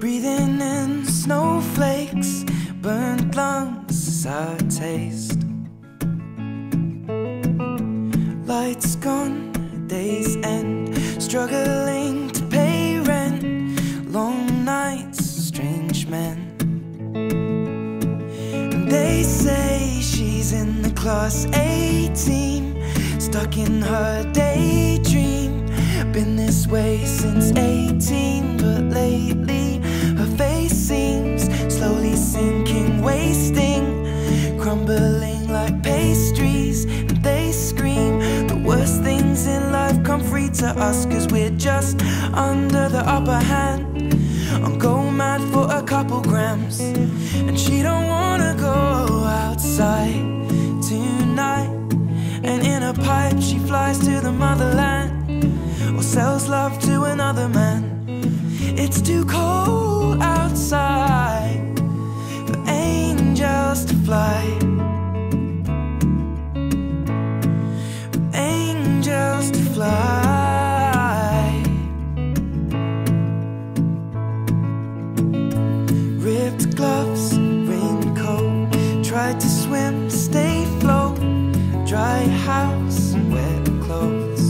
Breathing in snowflakes, burnt lungs as I taste. Lights gone, days end, struggling to pay rent. Long nights, strange men. And they say she's in the class A team, stuck in her daydream. Been this way since 18, but lately her face seems slowly sinking, wasting, crumbling like pastries. And they scream the worst things in life come free to us, 'cause we're just under the upper hand. I'm go mad for a couple grams, and she don't wanna go outside tonight. And in a pipe she flies to the motherland, or sells love to another man. It's too cold outside for angels to fly, for angels to fly. Ripped gloves, raincoat, tried to swim, stay afloat. Dry house and wet clothes.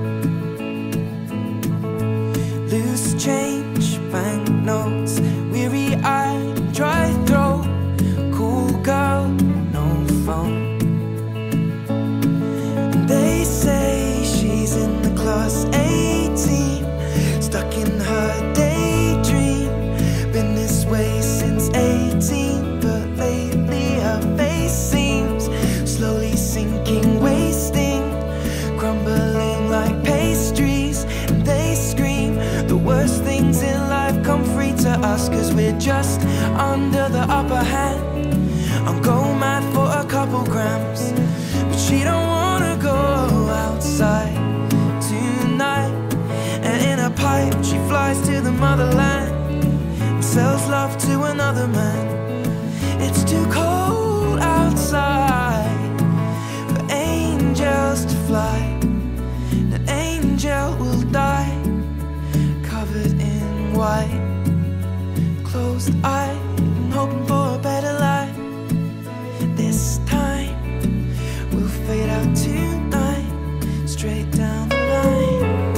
Loose change, banknotes, weary-eyed, dry throat. Cool girl, no phone. And they say she's in the class A team, stuck in her daydream. Been this way since 18, but lately her face seems slowly sinking, wasting, crumbling like pastries. And they scream the worst things in life come free to us, 'cause we're just under the upper hand. I'm go mad for a couple grams, but she don't wanna go outside tonight. And in a pipe she flies to the motherland, and sells love to another man. It's too cold outside for angels to fly. An angel will die, covered in white, closed-eyed and hoping for a better life. This time we'll fade out tonight, straight down the line.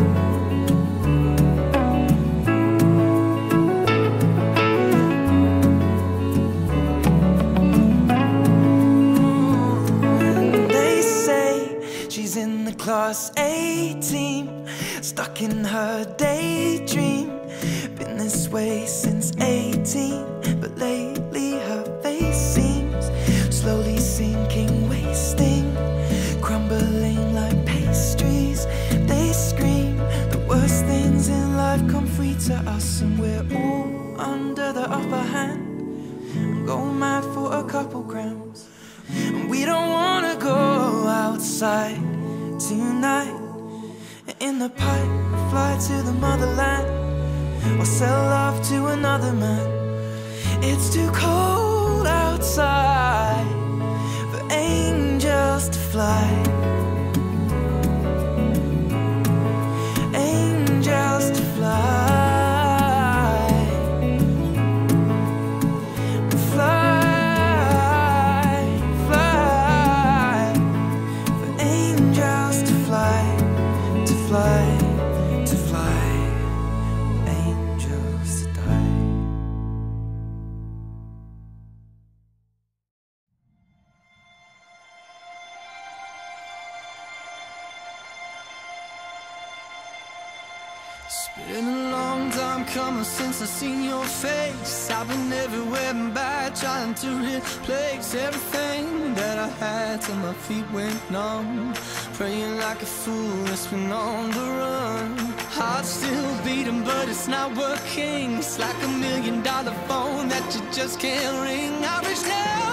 And they say she's in the class A team, stuck in her daydream. Been this way since 18, but lately her face seems slowly sinking, wasting, crumbling like pastries. They scream the worst things in life come free to us, and we're all under the upper hand. I'm going mad for a couple grams, and we don't wanna go outside tonight. In the pipe, fly to the motherland, or sell love to another man. It's too cold outside for angels to fly. Angels to fly. Fly, fly, for angels to fly, to fly, to fly. Angels to die. It's been a long time coming since I seen your face. I've been everywhere and back, trying to replace everything that I had till my feet went numb. Praying like a fool that's been on the run. Heart still beating, but it's not working. It's like $1 million phone that you just can't ring. I wish now